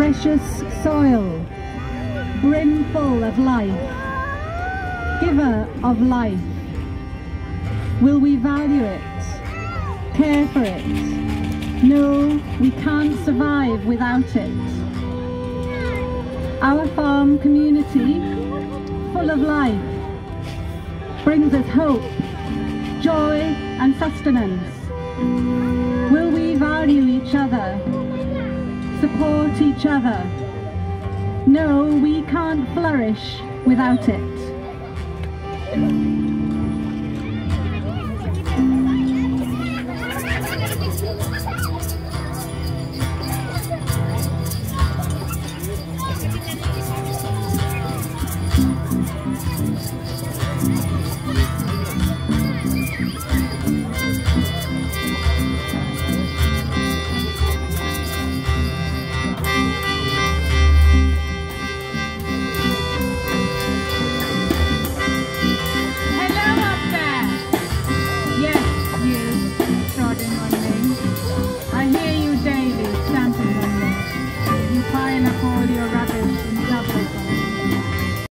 precious soil, brimful of life, giver of life. Will we value it, care for it? No, we can't survive without it. Our farm community, full of life, brings us hope, joy and sustenance. Will we value each other, support each other? No, we can't flourish without it.